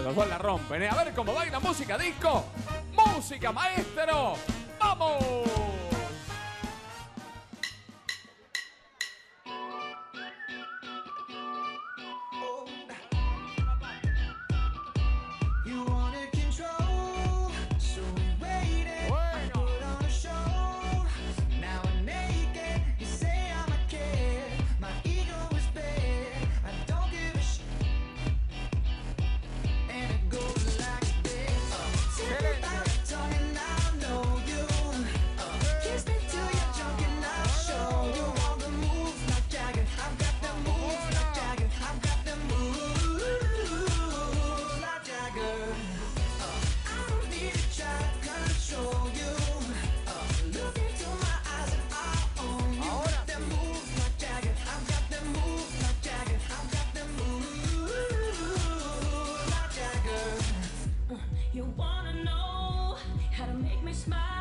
Los dos la rompen, ¿eh? A ver cómo baila música disco. ¡Música, maestro! ¡Vamos! You wanna know how to make me smile?